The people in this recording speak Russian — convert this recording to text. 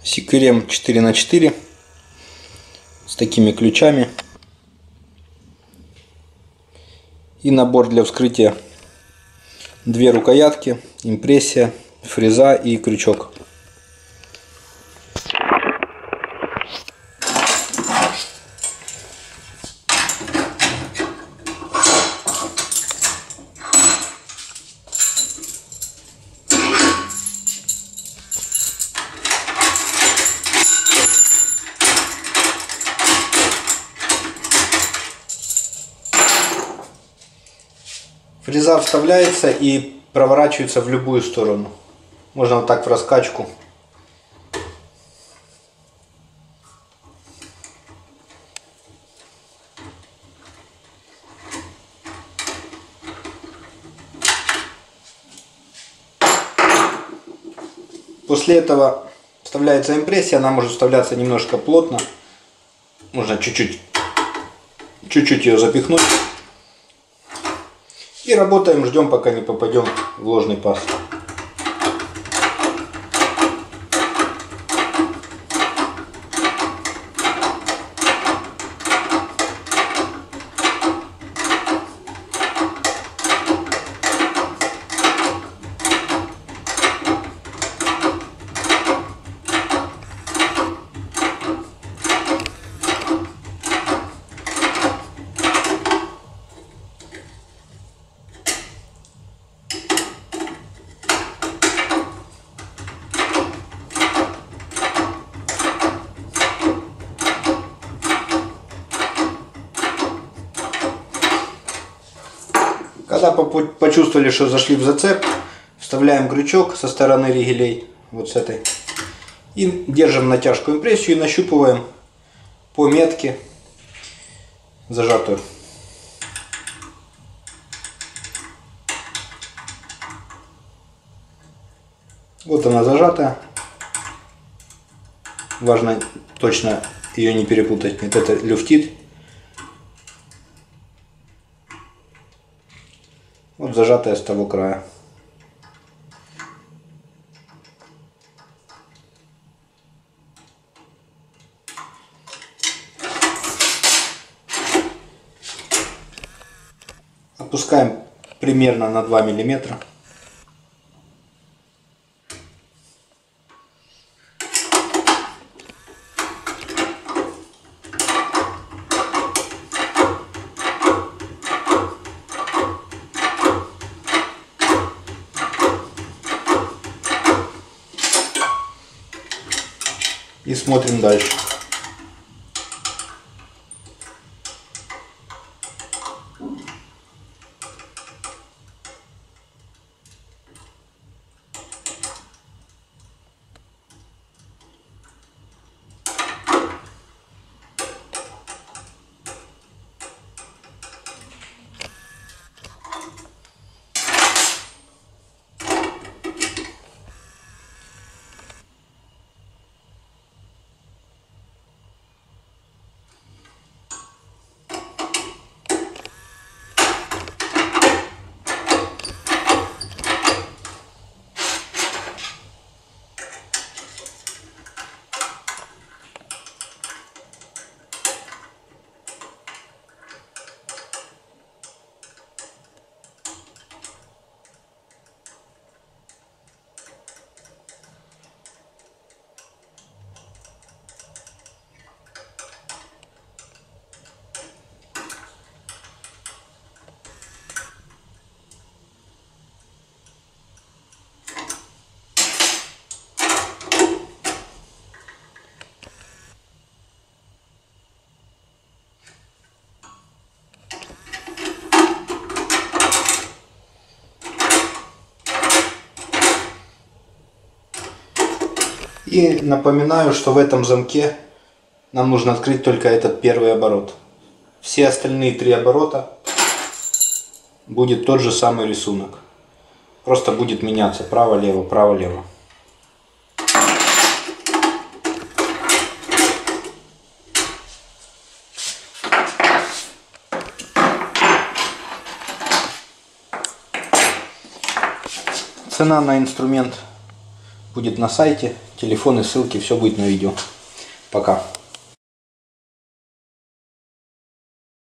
Securem 4х4 с такими ключами и набор для вскрытия: две рукоятки, импрессия, фреза и крючок. Фреза вставляется и проворачивается в любую сторону. Можно вот так в раскачку. После этого вставляется импрессия. Она может вставляться немножко плотно. Можно чуть-чуть ее запихнуть. И работаем, ждем, пока не попадем в ложный паз. Когда почувствовали, что зашли в зацеп, вставляем крючок со стороны ригелей, вот с этой, и держим натяжку импрессию и нащупываем по метке зажатую. Вот она зажатая. Важно точно ее не перепутать. Вот это люфтит. Вот зажатая с того края. Опускаем примерно на 2 миллиметра. И смотрим дальше. И напоминаю, что в этом замке нам нужно открыть только этот первый оборот. Все остальные 3 оборота будет тот же самый рисунок. Просто будет меняться право-лево, право-лево. Цена на инструмент будет на сайте, телефоны, ссылки, все будет на видео. Пока.